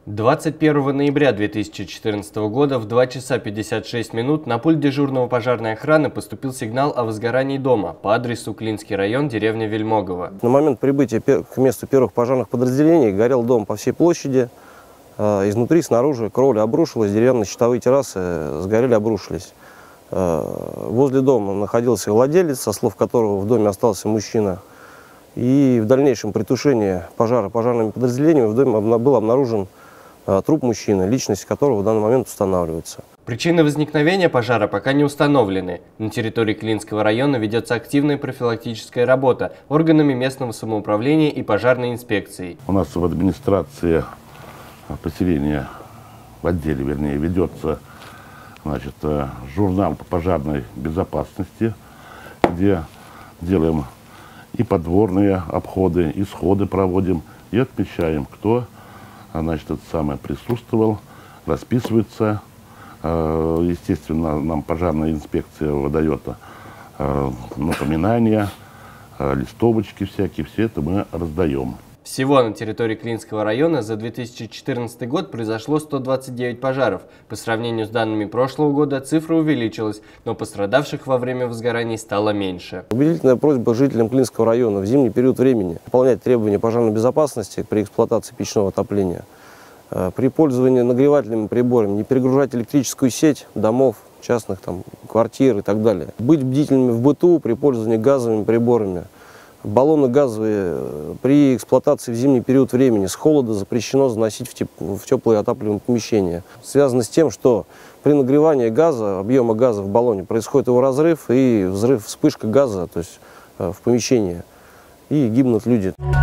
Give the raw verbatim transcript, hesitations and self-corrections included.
двадцать первого ноября две тысячи четырнадцатого года в два часа пятьдесят шесть минут на пульт дежурного пожарной охраны поступил сигнал о возгорании дома по адресу Клинский район, деревня Вельмогово. На момент прибытия к месту первых пожарных подразделений горел дом по всей площади. Изнутри, снаружи кровля обрушилась, деревянные щитовые террасы сгорели, обрушились. Возле дома находился владелец, со слов которого в доме остался мужчина. И в дальнейшем при тушении пожара пожарными подразделениями в доме был обнаружен труп мужчины, личность которого в данный момент устанавливается. Причины возникновения пожара пока не установлены. На территории Клинского района ведется активная профилактическая работа органами местного самоуправления и пожарной инспекцией. У нас в администрации поселения, в отделе, вернее, ведется, значит, журнал по пожарной безопасности, где делаем и подворные обходы, и сходы проводим, и отмечаем, кто, значит, это самое присутствовал, расписывается. Естественно, нам пожарная инспекция выдает напоминания, листовочки всякие, все это мы раздаем. Всего на территории Клинского района за две тысячи четырнадцатый год произошло сто двадцать девять пожаров. По сравнению с данными прошлого года цифра увеличилась, но пострадавших во время возгораний стало меньше. Убедительная просьба жителям Клинского района в зимний период времени выполнять требования пожарной безопасности при эксплуатации печного отопления. При пользовании нагревательными приборами не перегружать электрическую сеть домов, частных там, квартир и так далее. Быть бдительными в быту при пользовании газовыми приборами. Баллоны газовые при эксплуатации в зимний период времени с холода запрещено заносить в, теп в теплые отапливаемые помещения. Связано с тем, что при нагревании газа, объема газа в баллоне, происходит его разрыв и взрыв, вспышка газа, то есть в помещении, и гибнут люди.